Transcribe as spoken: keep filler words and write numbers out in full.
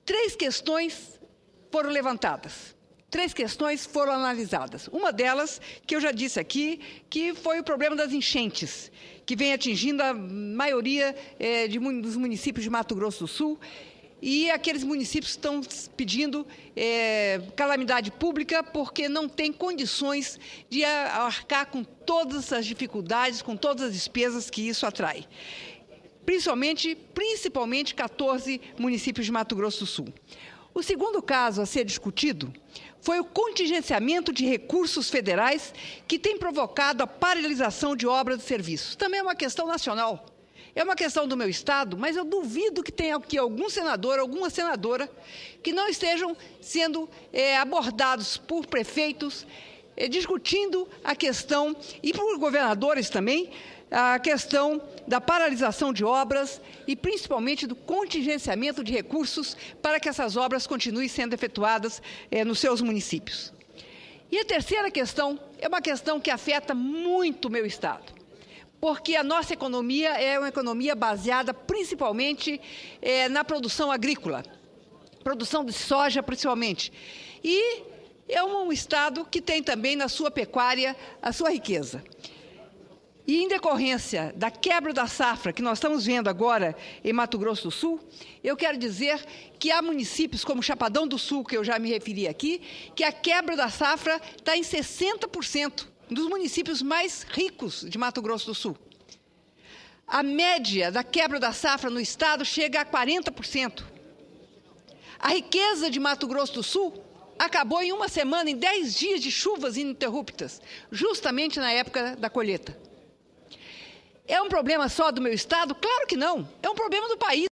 Três questões foram levantadas. Três questões foram analisadas. Uma delas, que eu já disse aqui, que foi o problema das enchentes, que vem atingindo a maioria eh, de, dos municípios de Mato Grosso do Sul, e aqueles municípios estão pedindo eh, calamidade pública porque não têm condições de arcar com todas as dificuldades, com todas as despesas que isso atrai. Principalmente, principalmente quatorze municípios de Mato Grosso do Sul. O segundo caso a ser discutido foi o contingenciamento de recursos federais que tem provocado a paralisação de obras e serviços. Também é uma questão nacional. É uma questão do meu Estado, mas eu duvido que tenha aqui algum senador, alguma senadora, que não estejam sendo é, abordados por prefeitos, é, discutindo a questão, e por governadores também, a questão da paralisação de obras e, principalmente, do contingenciamento de recursos para que essas obras continuem sendo efetuadas é, nos seus municípios. E a terceira questão é uma questão que afeta muito o meu Estado, porque a nossa economia é uma economia baseada principalmente é, na produção agrícola, produção de soja principalmente, e é um Estado que tem também na sua pecuária a sua riqueza. E, em decorrência da quebra da safra que nós estamos vendo agora em Mato Grosso do Sul, eu quero dizer que há municípios como Chapadão do Sul, que eu já me referi aqui, que a quebra da safra está em sessenta por cento, dos municípios mais ricos de Mato Grosso do Sul. A média da quebra da safra no estado chega a quarenta por cento. A riqueza de Mato Grosso do Sul acabou em uma semana, em dez dias de chuvas ininterruptas, justamente na época da colheita. É um problema só do meu estado? Claro que não. É um problema do país.